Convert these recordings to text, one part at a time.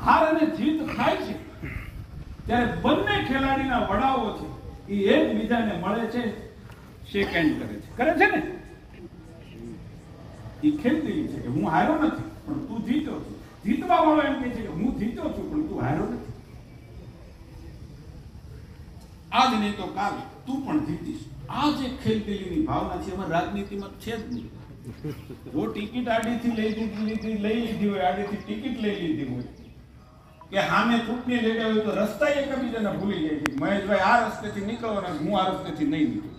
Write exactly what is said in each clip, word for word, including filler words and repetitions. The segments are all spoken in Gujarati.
હાર અને જીત થાય છે ત્યારે બંને ખેલાડીના વડાઓ છે એ એકબીજાને મળે છે, શેક હેન્ડ કરે છે કરે છે ને એ ખેલદિલી છે કે હું હાર્યો નથી પણ તું જીત્યો છું. જીતવા વાળો એમ કહે છે કે હું જીત્યો છું પણ તું હાર્યો નથી. આજ નહીં તો કાલ તું પણ જીતીશ. આ જે ખેલદિલીની ભાવના છે એમાં રાજનીતિમાં છે જ નહીં. જો ટિકિટ આડીથી લઈ લીધી લઈ લીધી હોય આડીથી ટિકિટ લઈ લીધી હોય કે સામે ચૂંટણી લડ્યા હોય તો રસ્તા એકબીજાને ભૂલી જાય છે. મહેશભાઈ આ રસ્તેથી નીકળવાના, હું આ રસ્તેથી નહીં નીકળું.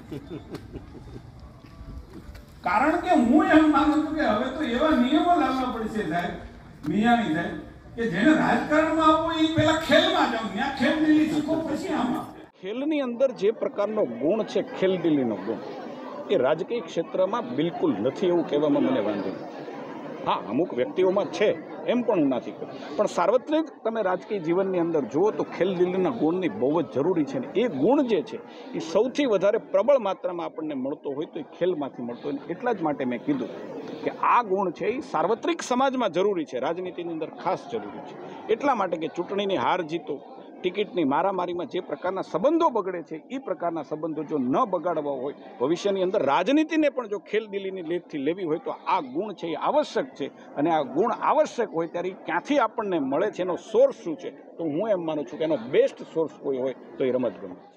કારણ કે હું એમ માનું છું કે હવે તો એવા નિયમો લાવવા પડશે સાહેબ, મિયાણી સાહેબ, કે જેને રાજકારણમાં આવવું એ પહેલા ખેલમાં જાવ, ત્યાં ખેલદિલી શીખો પછી આમાં. ખેલની અંદર જે પ્રકારનો ગુણ છે, ખેલદિલીનો ગુણ, એ રાજકીય ક્ષેત્રમાં બિલકુલ નથી એવું કહેવામાં મને વાંધો નથી. હા, અમુક વ્યક્તિઓમાં છે એમ પણ હું નથી કહું, પણ સાર્વત્રિક તમે રાજકીય જીવનની અંદર જુઓ તો ખેલદિલીના ગુણની બહુ જ જરૂરી છે. ને એ ગુણ જે છે એ સૌથી વધારે પ્રબળ માત્રામાં આપણને મળતો હોય તો એ ખેલમાંથી મળતો હોય. એટલા જ માટે મેં કીધું કે આ ગુણ છે એ સાર્વત્રિક સમાજમાં જરૂરી છે, રાજનીતિની અંદર ખાસ જરૂરી છે. એટલા માટે કે ચૂંટણીની હાર જીતો, ટિકિટની મારામારીમાં જે પ્રકારના સંબંધો બગડે છે એ પ્રકારના સંબંધો જો ન બગાડવા હોય, ભવિષ્યની અંદર રાજનીતિને પણ જો ખેલદિલીની લીધથી લેવી હોય તો આ ગુણ છે એ આવશ્યક છે. અને આ ગુણ આવશ્યક હોય ત્યારે ક્યાંથી આપણને મળે છે, એનો સોર્સ શું છે, તો હું એમ માનું છું કે એનો બેસ્ટ સોર્સ કોઈ હોય તો એ રમતગમત.